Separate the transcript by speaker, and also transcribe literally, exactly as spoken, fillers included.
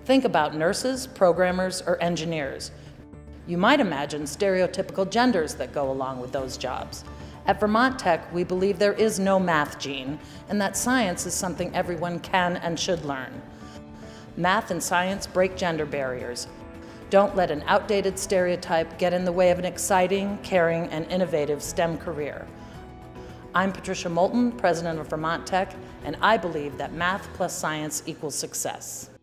Speaker 1: Think about nurses, programmers, or engineers. You might imagine stereotypical genders that go along with those jobs. At Vermont Tech, we believe there is no math gene, and that science is something everyone can and should learn. Math and science break gender barriers. Don't let an outdated stereotype get in the way of an exciting, caring, and innovative STEM career. I'm Patricia Moulton, president of Vermont Tech, and I believe that math plus science equals success.